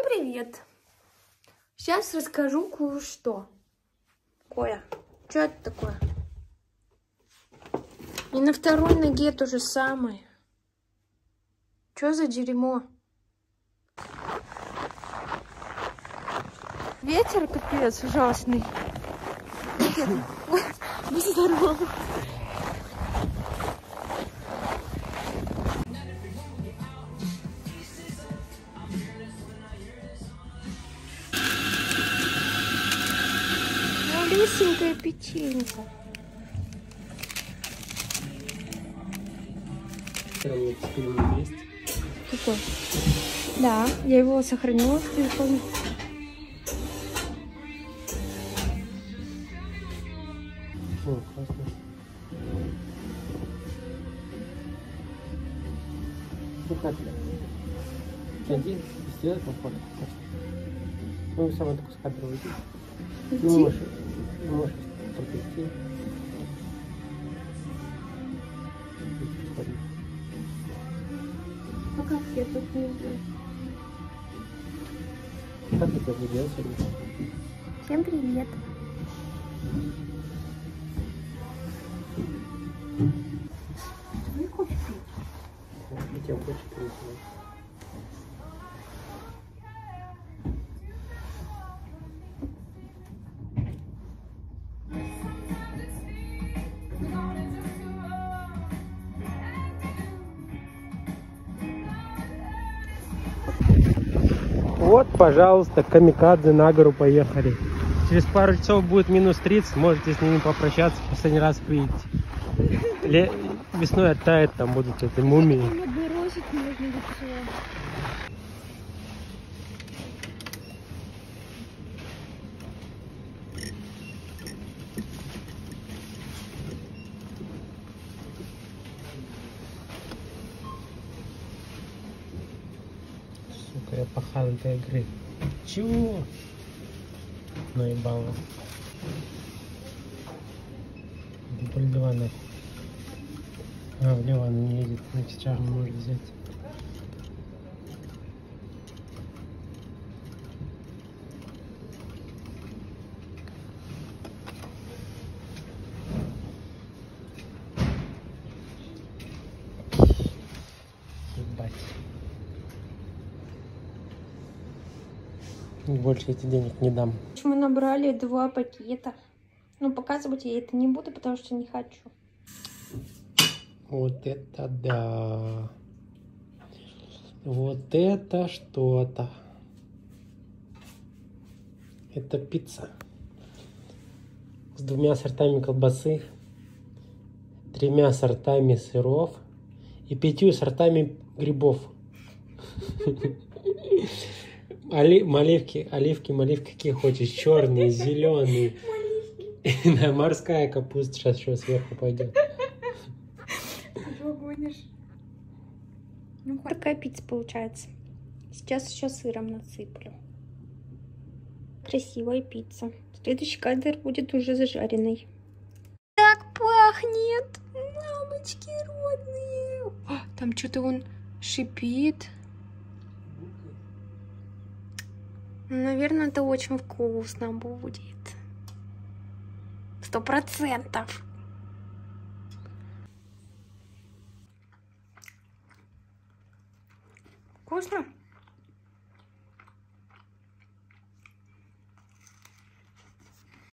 привет! Сейчас расскажу кое-что. Коля, что это такое? И на второй ноге то же самое. Что за дерьмо? Ветер капец ужасный. Будь здоров. Малюсенькая печенька. Какой? Да, я его сохранила в телефоне. О, классно. Ну как? Один сделать фото. Ну, сама только с кадра уйти. Ну, можешь только идти. А как я тут не знаю? Как это будет делать сегодня? Всем привет. Не хочешь пить? Я тебя больше переживаю. Вот, пожалуйста, камикадзе на гору поехали. Через пару часов будет минус 30, можете с ними попрощаться, в последний раз выйти. Весной оттает, там будут эти мумии. Отбросить можно лицо. Сука, я пахал этой игры. Чего? Наебало. Влево нахуй. А, влево она не едет. На сейчас может взять. Ебать. Больше эти денег не дам. Мы набрали 2 пакета. Но показывать я это не буду, потому что не хочу. Вот это да. Вот это что-то. Это пицца. С 2 сортами колбасы, 3 сортами сыров и 5 сортами грибов. Оливки, какие хочешь. Черные, зеленые. Морская капуста сейчас еще сверху пойдет. Ну, такая пицца получается. Сейчас еще сыром насыплю. Красивая пицца. Следующий кадр будет уже зажаренный. Так пахнет! Мамочки родные! Там что-то он шипит. Наверное, это очень вкусно будет. 100%. Вкусно?